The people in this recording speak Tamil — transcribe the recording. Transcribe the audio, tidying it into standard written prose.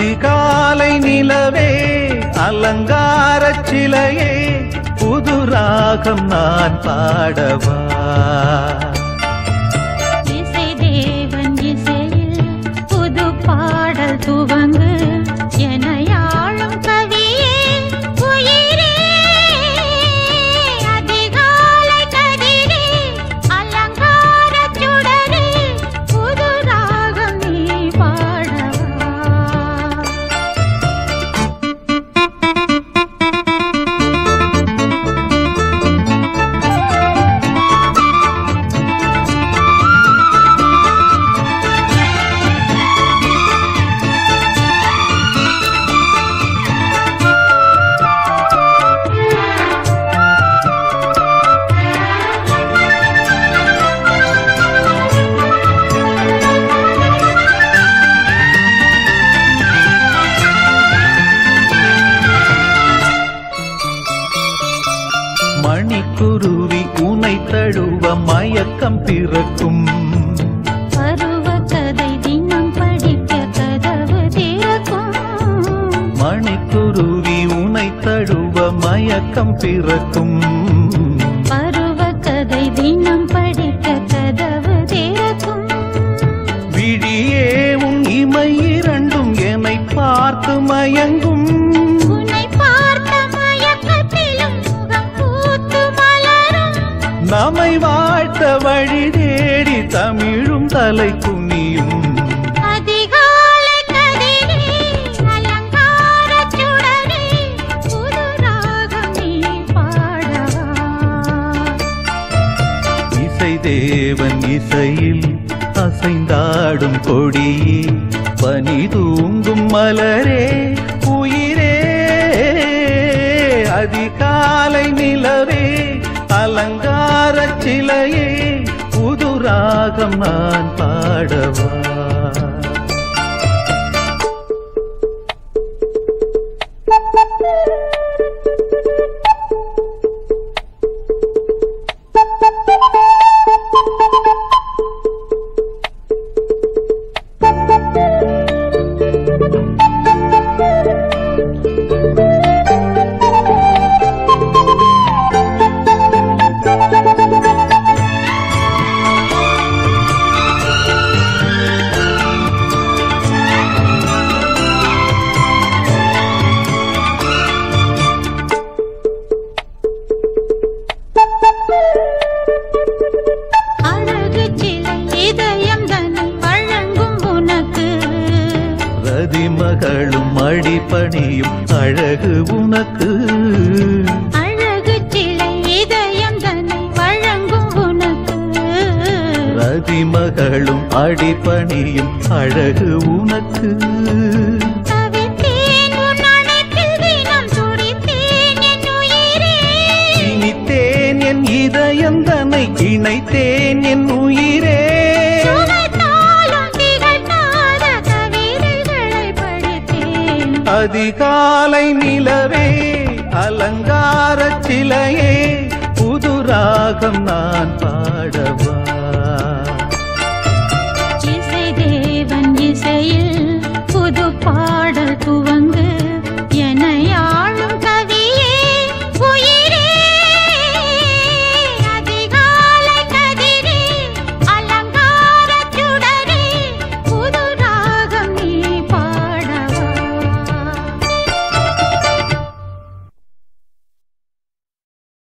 அதிகாலை நிலவே அலங்காரச் சிலையே புது ராகம் நான் பாடவா இசை தேவன் இசையில் புது பாடல் துவங்கு எனையாளும் கவியே உயிரே அதிகாலை கதிரே அலங்காரச் சுடரே புது ராகம் நீ பாடவா மணிக்குருவி உனை தழுவ மயக்கம் பிறக்கும் பருவ கதை தினம் படிக்க கதவு திறக்கும் மணிக்குருவி உனை தழுவ மயக்கம் பிறக்கும் பருவ கதை தினம் படிக்க கதவு திறக்கும் விழியே உன் இமை இரண்டும் என்னை பார்த்து மயங்கும் உன்னை பார்த்த மயக்கத்திலும் முகம் பூத்து மலரும் நம்மை வாழ்த்த வழி தேடி தமிழும் தலை குனியும் அதிகாலை கதிரே அலங்காரச் சுடரே புது ராகம் நீ பாடவா இசை தேவன் இசையில் அசைந்தாடும் கொடியே பனி தூங்கும் மலரே உயிரே அதிகாலை நிலவே அலங்காரச் சிலையே புது ராகம் நான் பாடவா அழகு சிலை இதயம் தன்னை வழங்கும் உனக்கு ரதிமகளும் அடிபணியும் அழகு உனக்கு அழகு சிலை இதயம் தன்னை வழங்கும் உனக்கு ரதிமகளும் அடிபணியும் அழகு உனக்கு தவித்தேன் உன் அணைப்பில் தினம் துடித்தேன் என் உயிரே இனித்தேன் என் இதயம் தன்னை இணைத்தேன் என் உயிரே சுவைத்தாலும் திகட்டாத கவிதைகளை படித்தேன் அதிகாலை நிலவே அலங்காரச் சிலையே புது ராகம் நான் பாடவா